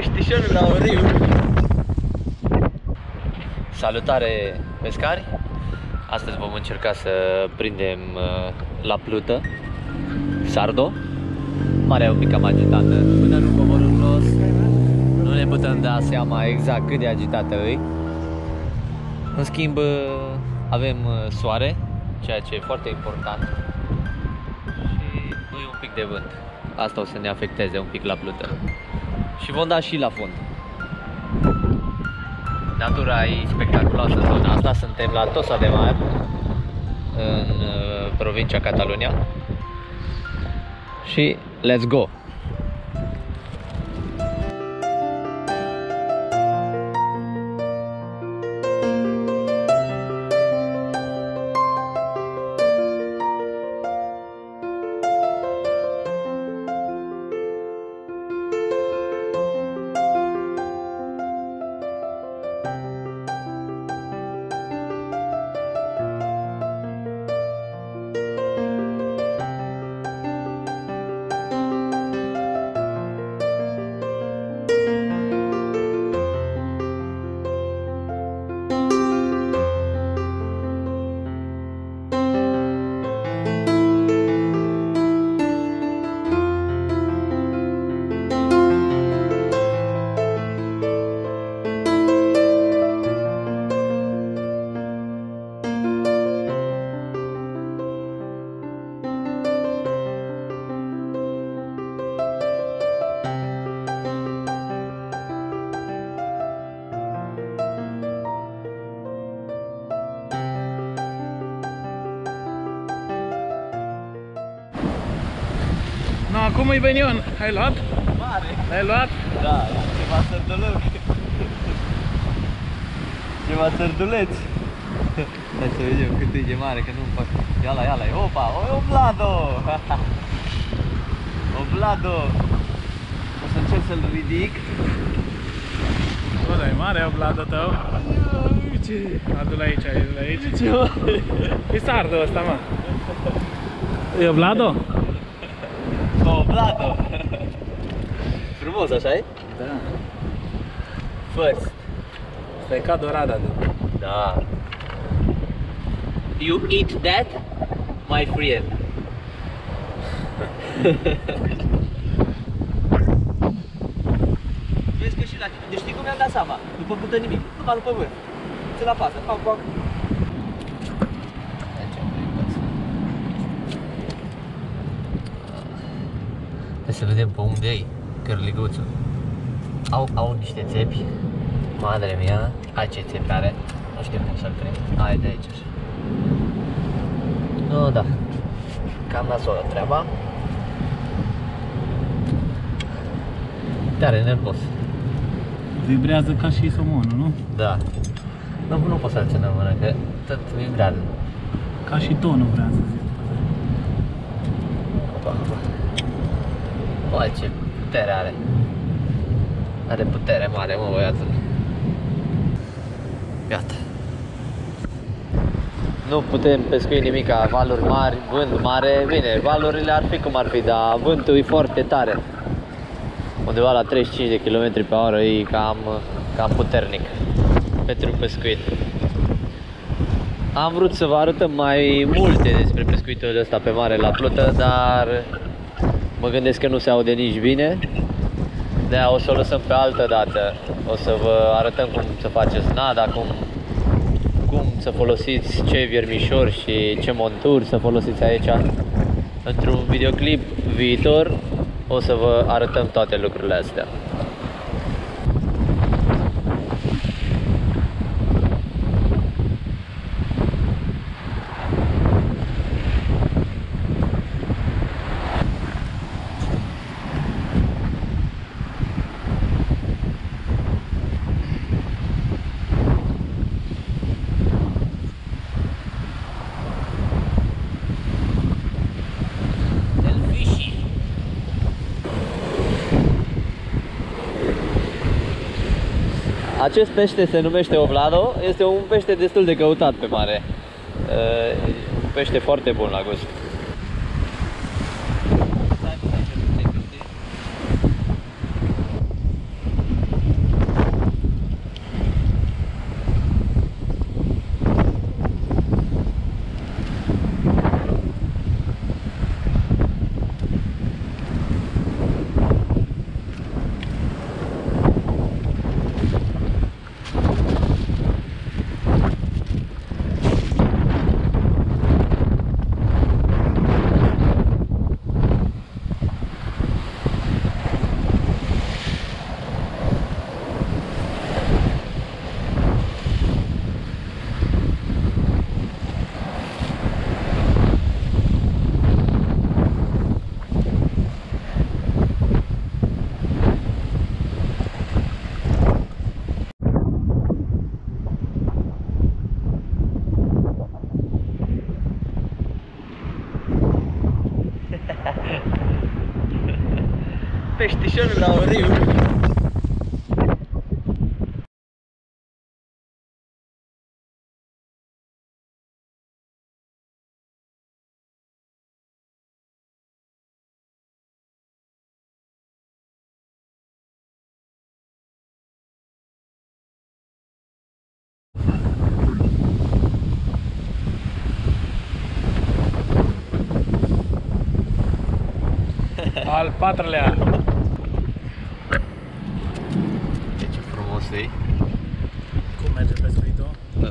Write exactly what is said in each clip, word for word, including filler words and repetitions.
peștișorul la un riu. Salutare pescari! Astăzi vom încerca să prindem uh, la plută sardo. Marea e un pic cam agitată. Până nu coborâm jos, nu ne putem da seama exact cât de agitată e. În schimb, avem soare, ceea ce e foarte important. Și nu e un pic de vânt. Asta o să ne afecteze un pic la plută. Și vom da și la fund. Natura e spectaculoasă în zona asta. Suntem la Tossa de Mar, în provincia Catalunya. Și let's go! No, cum e Benion? Ai luat? Mare! L-ai luat? Da, ceva sărduleț. Ceva sărduleț. Hai să vedem cât e de mare, că nu-mi fac. Ia-la, ia-la, opa, o Vlado! O Vlado! O să încerc să-l ridic. Bă, dar e mare o Vlado tău. Uite, adu-l aici, adu-l aici. Ce mă? E sardo ăsta, mă. E o Vlado? O Vlado! Frumos, așa-i? Da. First. Asta e ca dorada, da. Da. You eat that, my friend. Vezi că și la... Deci știi cum mi-am dat seama? Nu pe pută nimic, numai nu pe vârf. Ți-l apasă, fac, fac. Hai să vedem pe unde e cărliguțul. Au, au niște țepi. Madre mea, ai ce țepi are. Nu știu cum să-l prind. Hai de aici așa. No, da. Cam nasolă treaba. Tare nervos. Vibrează ca și somonul, nu? Da. Nu, nu pot să-l țin în mână, că tot vibrează. Ca și tonul vrea să zic. Opa, opa. Uai, ce putere are. Are putere mare, mă, băiatul. Gata. Nu putem pescui nimica, valuri mari, vânt mare. Bine, valurile ar fi cum ar fi, dar vântul e foarte tare. Undeva la treizeci și cinci de kilometri pe oră e cam, cam puternic pentru pescuit. Am vrut să vă arătăm mai multe despre pescuitul ăsta pe mare la plută, dar mă gândesc că nu se aude nici bine. De-aia o să o lăsăm pe altă dată. O să vă arătăm cum să faceți nada, cum, cum să folosiți ce viermișori și ce monturi să folosiți aici. Într-un videoclip viitor o să vă arătăm toate lucrurile astea. Acest pește se numește o Vlado, este un pește destul de căutat pe mare. Un pește foarte bun la gust. peștișorul la oriu. Al patrulea. Ce frumos e. Cum merge pescuitul?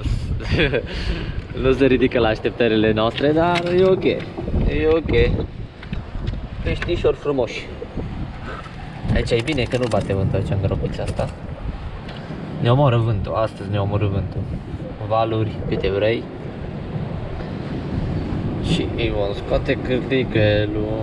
Nu se ridică la așteptările noastre, dar e ok. E ok. Peștișori frumoși. Aici e bine că nu bate vântul aici în gropița asta. Ne omoră vântul, astăzi ne omoră vântul. Valuri câte vrei. Și îi vom scoate cârtichelul.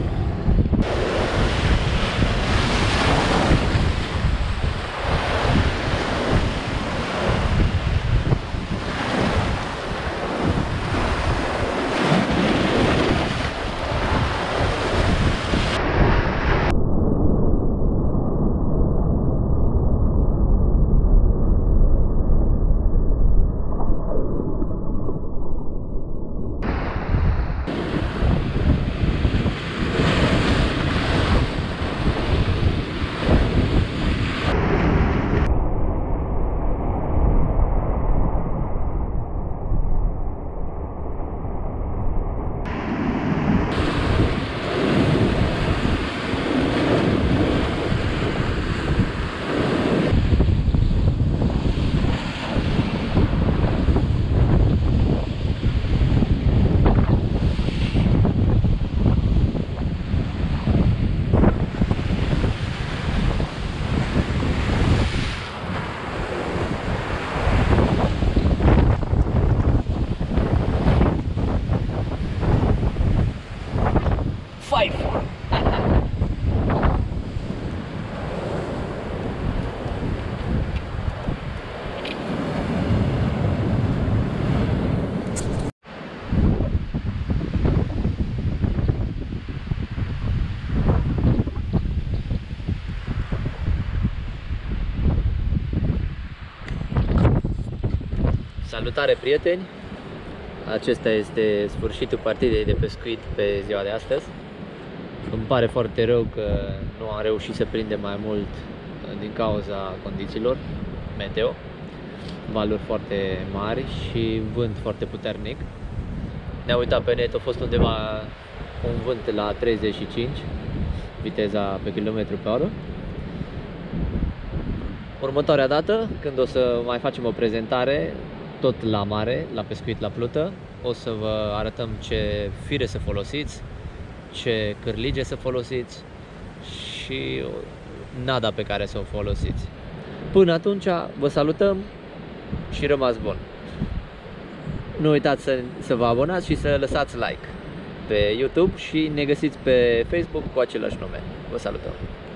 Five. Salutare, prieteni! Acesta este sfârșitul partidei de pescuit pe ziua de astăzi. Îmi pare foarte rău că nu am reușit să prindem mai mult din cauza condițiilor meteo. Valuri foarte mari și vânt foarte puternic. Ne-am uitat pe net, a fost undeva un vânt la treizeci și cinci, viteza pe kilometru pe oră. Următoarea dată, când o să mai facem o prezentare, tot la mare, la pescuit la plută, o să vă arătăm ce fire să folosiți, ce cârlige să folosiți și nada pe care să o folosiți. Până atunci, vă salutăm și rămas bun! Nu uitați să, să vă abonați și să lăsați like pe YouTube și ne găsiți pe Facebook cu același nume. Vă salutăm!